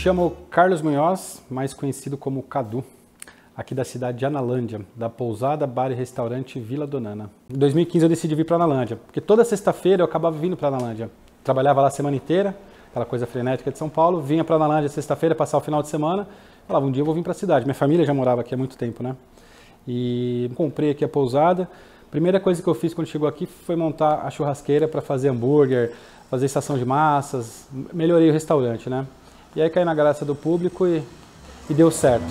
chamo Carlos Munhoz, mais conhecido como Cadu, aqui da cidade de Analândia, da pousada, bar e restaurante Vila Donana. Em 2015 eu decidi vir para Analândia, porque toda sexta-feira eu acabava vindo para Analândia. Trabalhava lá a semana inteira, aquela coisa frenética de São Paulo, vinha para Analândia sexta-feira, passar o final de semana, falava, um dia eu vou vir para a cidade. Minha família já morava aqui há muito tempo, né? E comprei aqui a pousada. Primeira coisa que eu fiz quando chegou aqui foi montar a churrasqueira para fazer hambúrguer, fazer estação de massas, melhorei o restaurante, né? E aí caí na graça do público e deu certo.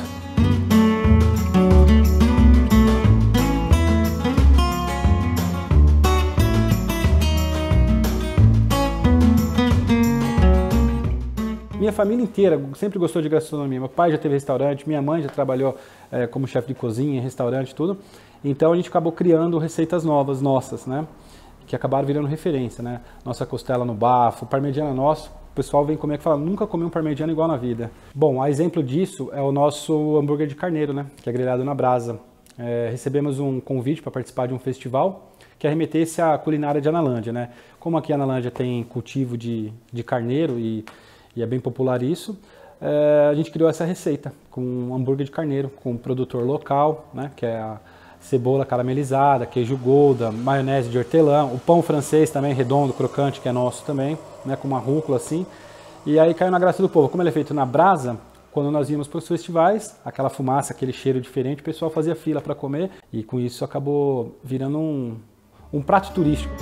Minha família inteira sempre gostou de gastronomia. Meu pai já teve restaurante, minha mãe já trabalhou como chefe de cozinha, em restaurante, tudo. Então a gente acabou criando receitas novas, nossas, né? Que acabaram virando referência, né? Nossa costela no bafo, parmegiana nosso. O pessoal vem comer e fala, nunca comi um parmegiana igual na vida. Bom, a exemplo disso é o nosso hambúrguer de carneiro, né? Que é grelhado na brasa. Recebemos um convite para participar de um festival que arremetesse à culinária de Analândia, né? Como aqui em Analândia tem cultivo de carneiro e é bem popular isso, a gente criou essa receita com um hambúrguer de carneiro, com um produtor local, né? Que é a cebola caramelizada, queijo Gouda, maionese de hortelã, o pão francês também, redondo, crocante, que é nosso também, né, com uma rúcula assim. E aí caiu na graça do povo. Como ele é feito na brasa, quando nós íamos para os festivais, aquela fumaça, aquele cheiro diferente, o pessoal fazia fila para comer e com isso acabou virando um prato turístico.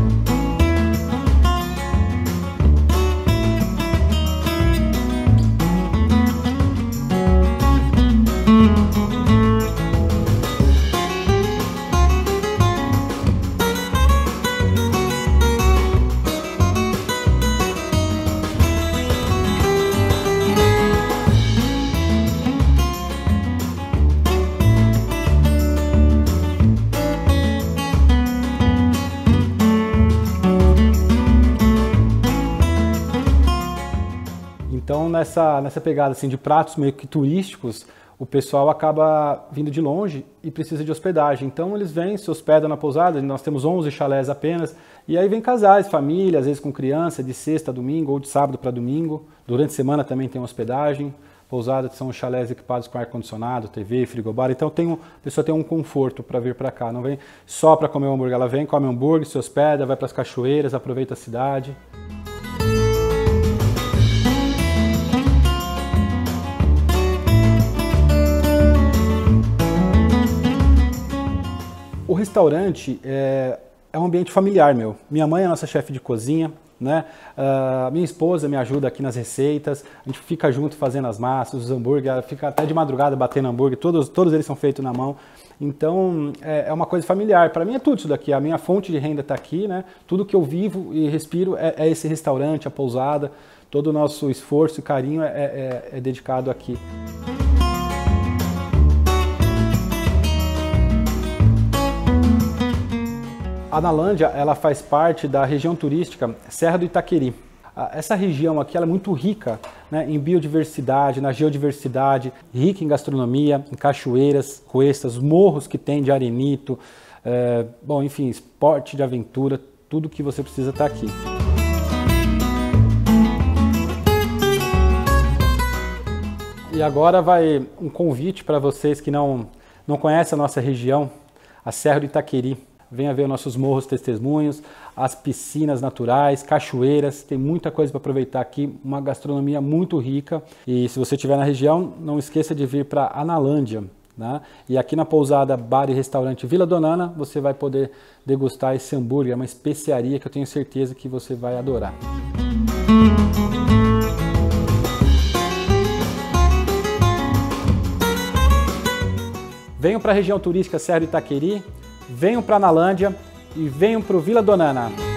Então, nessa pegada assim, de pratos meio que turísticos, o pessoal acaba vindo de longe e precisa de hospedagem. Então, eles vêm, se hospedam na pousada, nós temos 11 chalés apenas, e aí vem casais, família, às vezes com criança, de sexta a domingo ou de sábado para domingo. Durante a semana também tem hospedagem. Pousadas são chalés equipados com ar-condicionado, TV, frigobar, então a pessoa tem um conforto para vir para cá. Não vem só para comer o hambúrguer, ela vem, come hambúrguer, se hospeda, vai para as cachoeiras, aproveita a cidade. O restaurante é um ambiente familiar meu. Minha mãe é a nossa chefe de cozinha, né? Minha esposa me ajuda aqui nas receitas, a gente fica junto fazendo as massas, os hambúrguer, fica até de madrugada batendo hambúrguer, todos eles são feitos na mão. Então é uma coisa familiar. Para mim é tudo isso daqui, a minha fonte de renda está aqui, né? Tudo que eu vivo e respiro é esse restaurante, a pousada, todo o nosso esforço e carinho é dedicado aqui. A Analândia, ela faz parte da região turística Serra do Itaqueri. Essa região aqui ela é muito rica, né, em biodiversidade, na geodiversidade, rica em gastronomia, em cachoeiras, cuestas, morros que tem de arenito, bom, enfim, esporte de aventura, tudo que você precisa está aqui. E agora vai um convite para vocês que não conhecem a nossa região, a Serra do Itaqueri. Venha ver nossos morros testemunhos, as piscinas naturais, cachoeiras, tem muita coisa para aproveitar aqui, uma gastronomia muito rica. E se você estiver na região, não esqueça de vir para Analândia, né? E aqui na pousada, bar e restaurante Vila Donana, você vai poder degustar esse hambúrguer, uma especiaria que eu tenho certeza que você vai adorar. Venham para a região turística Serra do Itaqueri, venham para Analândia e venham para o Vila Donana.